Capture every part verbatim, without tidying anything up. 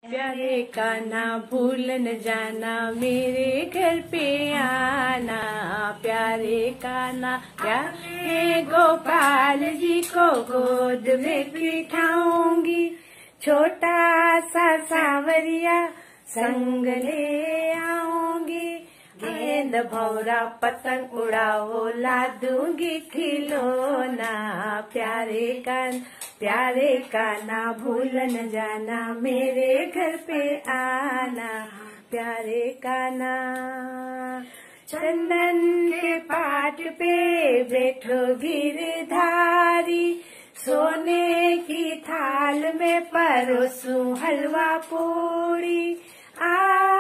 प्यारे का ना भूल न जाना, मेरे घर पे आना। प्यारे का ना प्यारे गोपाल जी को गोद में बिठाऊंगी। छोटा सा सावरिया संग ले आऊंगी। गेंद भौरा पतंग उड़ाओ, ला दूंगी खिलौना। प्यारे का प्यारे का ना भूल न जाना, मेरे घर पे आना। प्यारे का ना चंदन के पाट पे बैठो गिरधारी। सोने की थाल में परोसूं हलवा पूरी। आ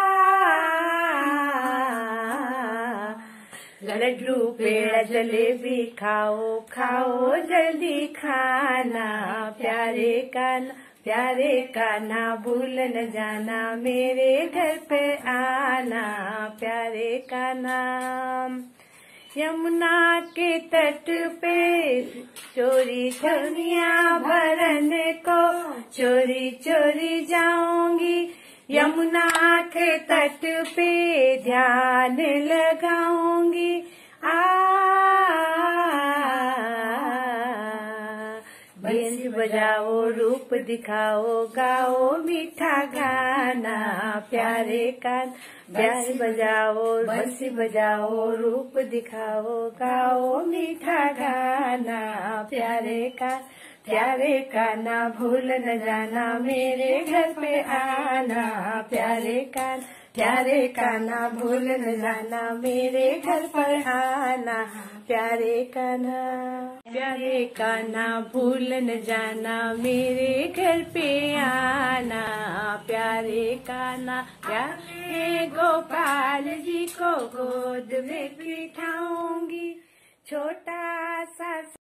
लड्डू पेड़ा जलेबी खाओ खाओ जल्दी खाना। प्यारे का प्यारे का ना भूल न जाना, मेरे घर पे आना। प्यारे का नाम यमुना के तट पे चोरी छनिया भरने को चोरी चोरी जाऊंगी। यमुना के तट पे ध्यान लगाऊंगी। आ बंसी बजाओ रूप दिखाओ, गाओ मीठा गाना। प्यारे का बंसी बजाओ बंसी बजाओ रूप दिखाओ, गाओ मीठा गाना। प्यारे का प्यारे का ना भूल न जाना, मेरे घर पे आना। प्यारे का प्यारे का ना भूल न जाना, मेरे घर पर आना। प्यारे का ना प्यारे का ना भूल न जाना, मेरे घर पे आना। प्यारे का ना प्यारे गोपाल जी को गोद में बिठाऊं।